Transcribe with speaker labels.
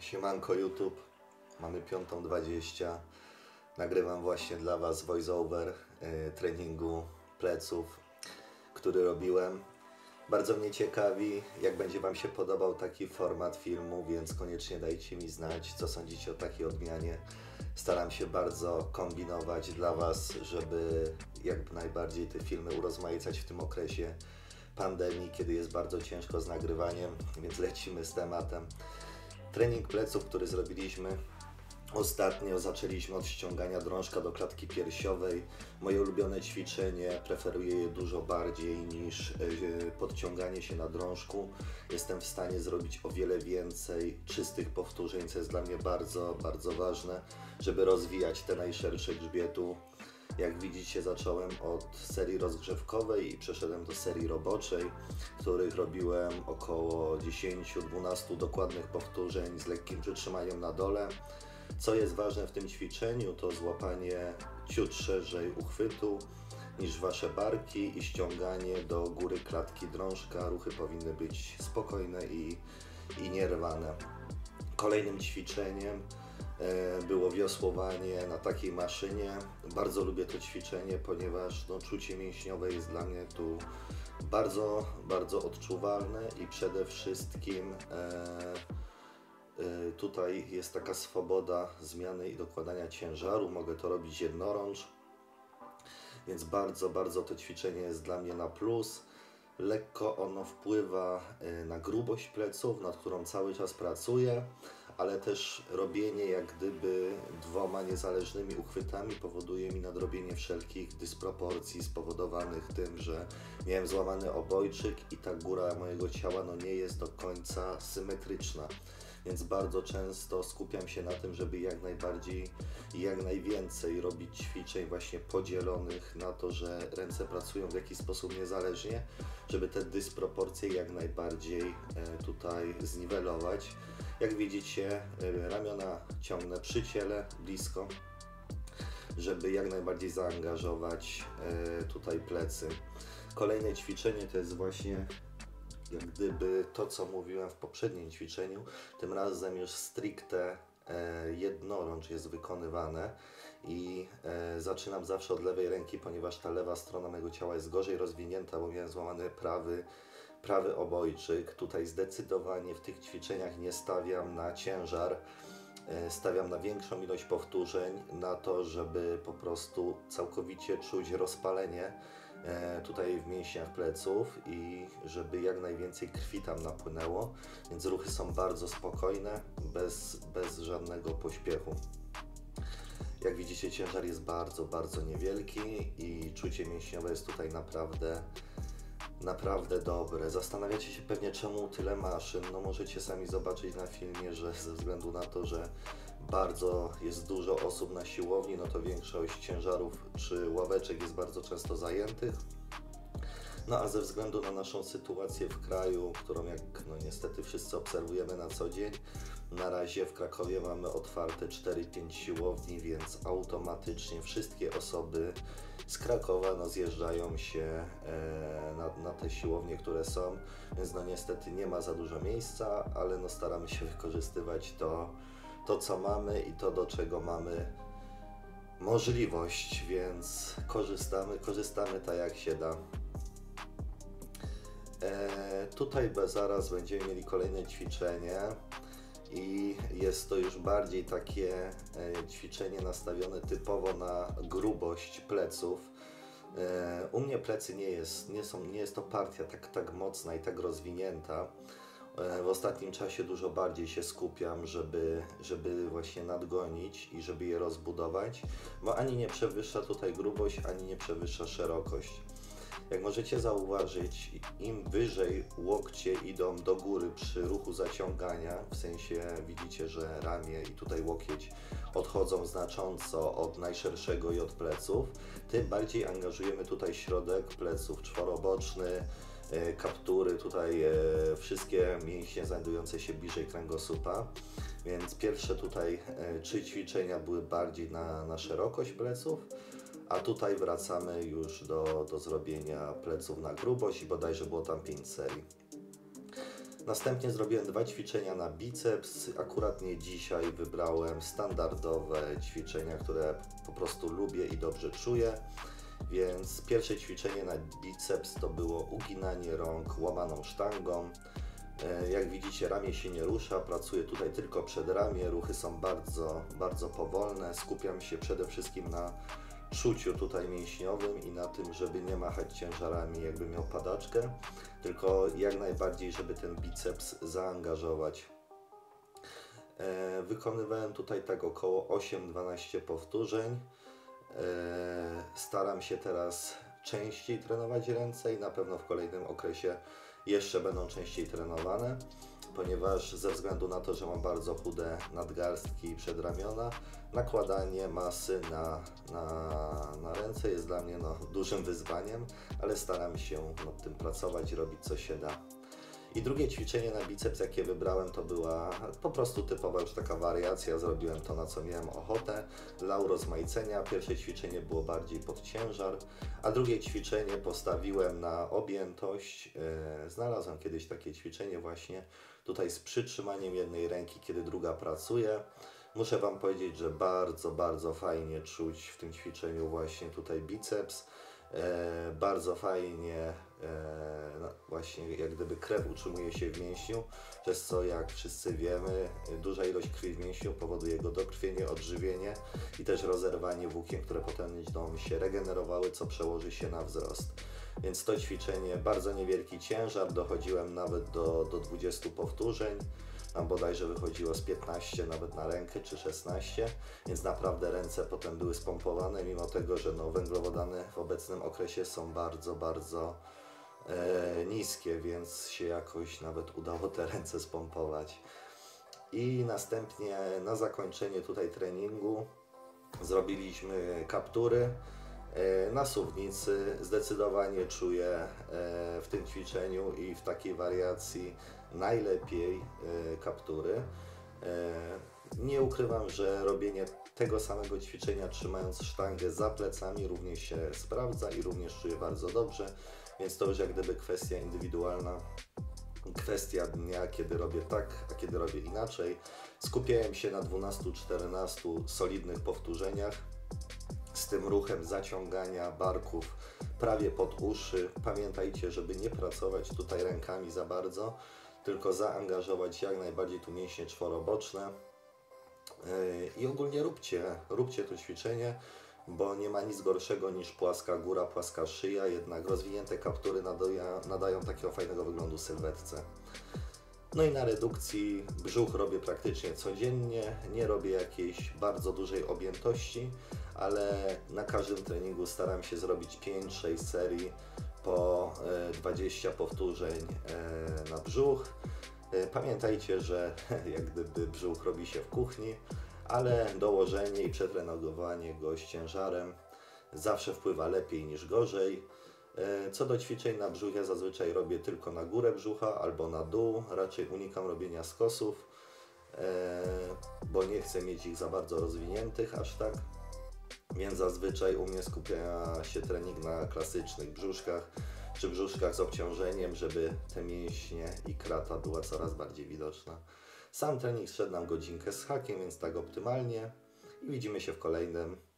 Speaker 1: Siemanko YouTube, mamy 5:20. Nagrywam właśnie dla Was voiceover treningu pleców, który robiłem. Bardzo mnie ciekawi, jak będzie Wam się podobał taki format filmu, więc koniecznie dajcie mi znać, co sądzicie o takiej odmianie. Staram się bardzo kombinować dla Was, żeby jak najbardziej te filmy urozmaicać w tym okresie pandemii, kiedy jest bardzo ciężko z nagrywaniem, więc lecimy z tematem. Trening pleców, który zrobiliśmy ostatnio, zaczęliśmy od ściągania drążka do klatki piersiowej. Moje ulubione ćwiczenie, preferuję je dużo bardziej niż podciąganie się na drążku. Jestem w stanie zrobić o wiele więcej czystych powtórzeń, co jest dla mnie bardzo, bardzo ważne, żeby rozwijać te najszersze grzbietu. Jak widzicie, zacząłem od serii rozgrzewkowej i przeszedłem do serii roboczej, w których robiłem około 10-12 dokładnych powtórzeń z lekkim przytrzymaniem na dole. Co jest ważne w tym ćwiczeniu, to złapanie ciut szerzej uchwytu niż Wasze barki i ściąganie do góry klatki drążka. Ruchy powinny być spokojne i nierwane. Kolejnym ćwiczeniem było wiosłowanie na takiej maszynie. Bardzo lubię to ćwiczenie, ponieważ czucie mięśniowe jest dla mnie tu bardzo, bardzo odczuwalne i przede wszystkim tutaj jest taka swoboda zmiany i dokładania ciężaru. Mogę to robić jednorącz, więc bardzo, bardzo to ćwiczenie jest dla mnie na plus. Lekko ono wpływa na grubość pleców, nad którą cały czas pracuję, ale też robienie jak gdyby dwoma niezależnymi uchwytami powoduje mi nadrobienie wszelkich dysproporcji spowodowanych tym, że miałem złamany obojczyk i ta góra mojego ciała nie jest do końca symetryczna. Więc bardzo często skupiam się na tym, żeby jak najbardziej i jak najwięcej robić ćwiczeń właśnie podzielonych na to, że ręce pracują w jakiś sposób niezależnie, żeby te dysproporcje jak najbardziej tutaj zniwelować. Jak widzicie, ramiona ciągnę przy ciele, blisko, żeby jak najbardziej zaangażować tutaj plecy. Kolejne ćwiczenie to jest właśnie jak gdyby to, co mówiłem w poprzednim ćwiczeniu, tym razem już stricte jednorącz jest wykonywane i zaczynam zawsze od lewej ręki, ponieważ ta lewa strona mojego ciała jest gorzej rozwinięta, bo miałem złamany prawy obojczyk. Tutaj zdecydowanie w tych ćwiczeniach nie stawiam na ciężar, stawiam na większą ilość powtórzeń, na to, żeby po prostu całkowicie czuć rozpalenie tutaj w mięśniach pleców i żeby jak najwięcej krwi tam napłynęło, więc ruchy są bardzo spokojne, bez żadnego pośpiechu. Jak widzicie, ciężar jest bardzo, bardzo niewielki i czucie mięśniowe jest tutaj naprawdę dobre. Zastanawiacie się pewnie, czemu tyle maszyn. Możecie sami zobaczyć na filmie, że ze względu na to, że bardzo jest dużo osób na siłowni, to większość ciężarów czy ławeczek jest bardzo często zajętych. A ze względu na naszą sytuację w kraju, którą jak niestety wszyscy obserwujemy na co dzień, na razie w Krakowie mamy otwarte 4-5 siłowni, więc automatycznie wszystkie osoby z Krakowa zjeżdżają się na te siłownie, które są, więc niestety nie ma za dużo miejsca, ale staramy się wykorzystywać to co mamy i to, do czego mamy możliwość, więc korzystamy tak jak się da. Tutaj zaraz będziemy mieli kolejne ćwiczenie i jest to już bardziej takie ćwiczenie nastawione typowo na grubość pleców. U mnie plecy nie jest to partia tak mocna i tak rozwinięta. W ostatnim czasie dużo bardziej się skupiam, żeby właśnie nadgonić i żeby je rozbudować, bo ani nie przewyższa tutaj grubość, ani nie przewyższa szerokość. Jak możecie zauważyć, im wyżej łokcie idą do góry przy ruchu zaciągania, w sensie widzicie, że ramię i tutaj łokieć odchodzą znacząco od najszerszego i od pleców, tym bardziej angażujemy tutaj środek pleców, czworoboczny, kaptury, tutaj wszystkie mięśnie znajdujące się bliżej kręgosłupa. Więc pierwsze tutaj 3 ćwiczenia były bardziej na szerokość pleców, a tutaj wracamy już do zrobienia pleców na grubość i bodajże było tam 5 serii. Następnie zrobiłem 2 ćwiczenia na biceps. Akurat nie dzisiaj wybrałem standardowe ćwiczenia, które po prostu lubię i dobrze czuję. Więc pierwsze ćwiczenie na biceps to było uginanie rąk łamaną sztangą. Jak widzicie, ramię się nie rusza, pracuję tutaj tylko przedramię, ruchy są bardzo, bardzo powolne. Skupiam się przede wszystkim na czuciu tutaj mięśniowym i na tym, żeby nie machać ciężarami, jakby miał padaczkę, tylko jak najbardziej, żeby ten biceps zaangażować. Wykonywałem tutaj tak około 8-12 powtórzeń. Staram się teraz częściej trenować ręce i na pewno w kolejnym okresie jeszcze będą częściej trenowane, ponieważ ze względu na to, że mam bardzo chude nadgarstki i przedramiona, nakładanie masy na ręce jest dla mnie dużym wyzwaniem, ale staram się nad tym pracować, robić co się da. I drugie ćwiczenie na biceps, jakie wybrałem, to była po prostu typowa już taka wariacja. Zrobiłem to, na co miałem ochotę, dla urozmaicenia. Pierwsze ćwiczenie było bardziej pod ciężar, a drugie ćwiczenie postawiłem na objętość. Znalazłem kiedyś takie ćwiczenie właśnie tutaj z przytrzymaniem jednej ręki, kiedy druga pracuje. Muszę Wam powiedzieć, że bardzo, bardzo fajnie czuć w tym ćwiczeniu właśnie tutaj biceps. Bardzo fajnie właśnie jak gdyby krew utrzymuje się w mięśniu, przez co, jak wszyscy wiemy, duża ilość krwi w mięśniu powoduje jego dokrwienie, odżywienie i też rozerwanie włókien, które potem będą się regenerowały, co przełoży się na wzrost. Więc to ćwiczenie, bardzo niewielki ciężar, dochodziłem nawet do 20 powtórzeń. Tam bodajże wychodziło z 15 nawet na rękę, czy 16, więc naprawdę ręce potem były spompowane, mimo tego, że węglowodany w obecnym okresie są bardzo, bardzo niskie, więc się jakoś nawet udało te ręce spompować. I następnie na zakończenie tutaj treningu zrobiliśmy kaptury na suwnicy. Zdecydowanie czuję w tym ćwiczeniu i w takiej wariacji najlepiej kaptury. Nie ukrywam, że robienie tego samego ćwiczenia trzymając sztangę za plecami również się sprawdza i również czuję bardzo dobrze, więc to już jak gdyby kwestia indywidualna, kwestia dnia, kiedy robię tak, a kiedy robię inaczej. Skupiałem się na 12-14 solidnych powtórzeniach z tym ruchem zaciągania barków prawie pod uszy. Pamiętajcie, żeby nie pracować tutaj rękami za bardzo, tylko zaangażować jak najbardziej tu mięśnie czworoboczne. I ogólnie róbcie to ćwiczenie, bo nie ma nic gorszego niż płaska góra, płaska szyja, jednak rozwinięte kaptury nadają takiego fajnego wyglądu sylwetce. No i na redukcji brzuch robię praktycznie codziennie, nie robię jakiejś bardzo dużej objętości, ale na każdym treningu staram się zrobić 5-6 serii po 20 powtórzeń na brzuch. Pamiętajcie, że jak gdyby brzuch robi się w kuchni, ale dołożenie i przetrenowanie go z ciężarem zawsze wpływa lepiej niż gorzej. Co do ćwiczeń na brzuch, ja zazwyczaj robię tylko na górę brzucha albo na dół. Raczej unikam robienia skosów, bo nie chcę mieć ich za bardzo rozwiniętych aż tak. Więc zazwyczaj u mnie skupia się trening na klasycznych brzuszkach czy brzuszkach z obciążeniem, żeby te mięśnie i krata była coraz bardziej widoczna. Sam trening szedł nam godzinkę z hakiem, więc tak optymalnie i widzimy się w kolejnym.